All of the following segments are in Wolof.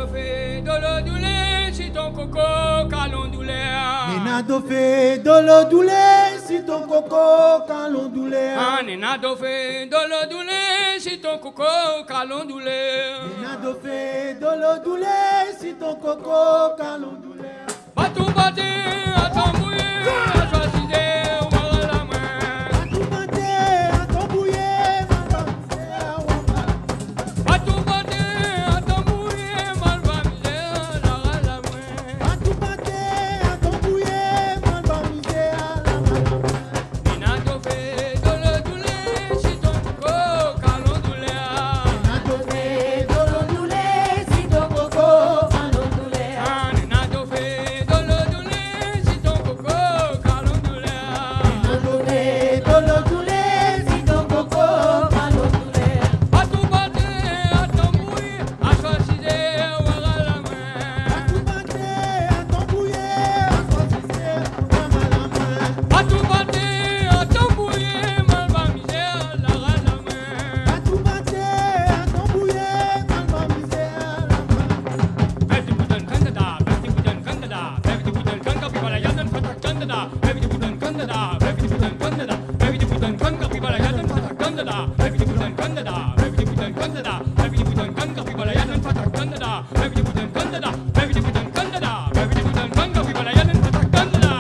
do fe dolo doulé si ton coco calondoulé. Nina do fe dolo doulé si ton coco calondoulé. Nina do fe dolo doulé si ton coco calondoulé. Nina do fe dolo doulé si ton coco calondoulé. Batou baté à ton mouillé, à choisir ou à la main. Batou baté à ton bouillé, Batou baté à ton mouillé, mal va misère à la main. batou baté à ton bouillé, mal va misé à la main. Nina do fe dolo doulé si ton coco calondoulé. Nina do fe dolo doulé si ton coco calondoulé. Nina do fe dolo doulé si ton coco calondoulé. Nina do fe dolo doulé si ton coco calondoulé. Batou baté à ton mouillé, à choisir ou à la main. Batou baté à ton bouillé, à choisir ou à la main. Batou baté à ton bouillé, mal va misère la main. Batou baté à ton bouillé, mal va misé à la main. Baby budan kandada, baby budan kandada, baby budan kanga pibala yadan patak kandada, baby budan kandada, baby budan kandada, baby budan kanga pibala yadan patak kandada, baby budan kandada, baby budan kandada, baby budan kanga pibala yadan patak kandada, baby budan kandada, baby budan kandada, baby budan kanga pibala yadan patak kandada.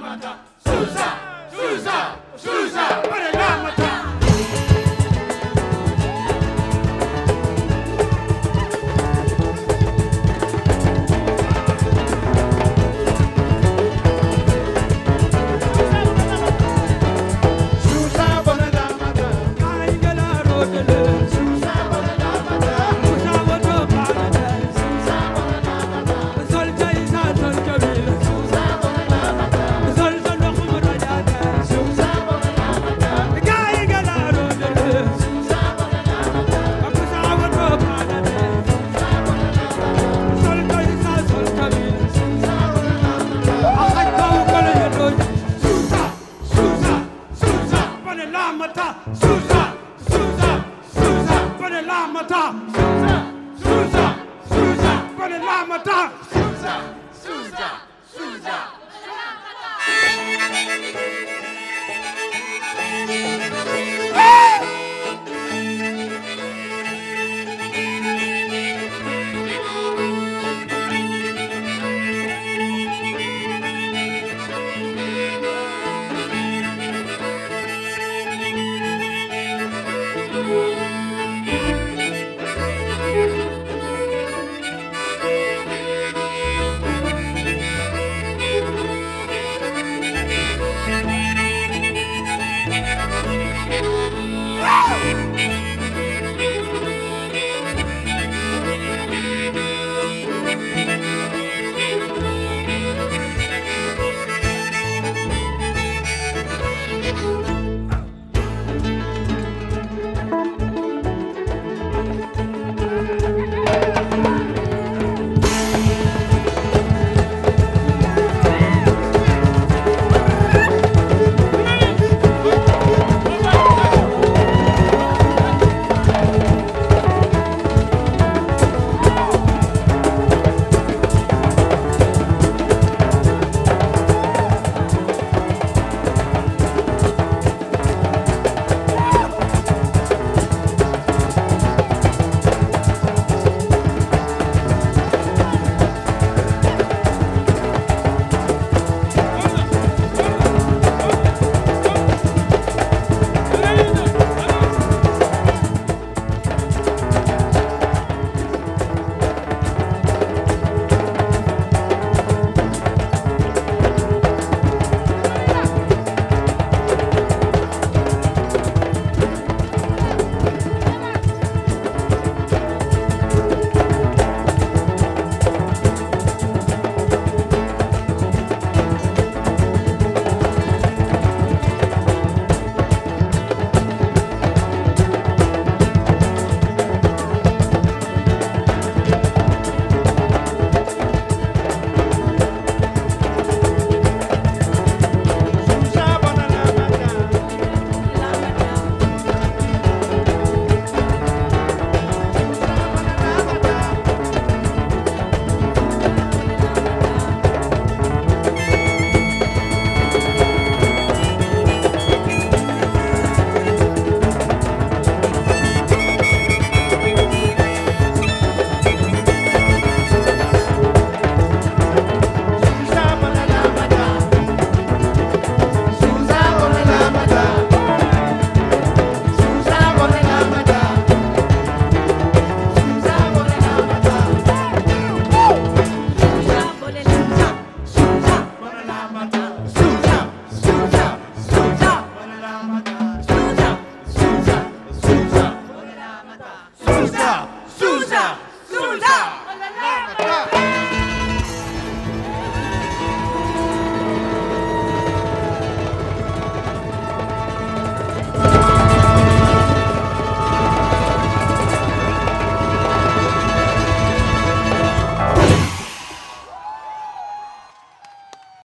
mata, Susa.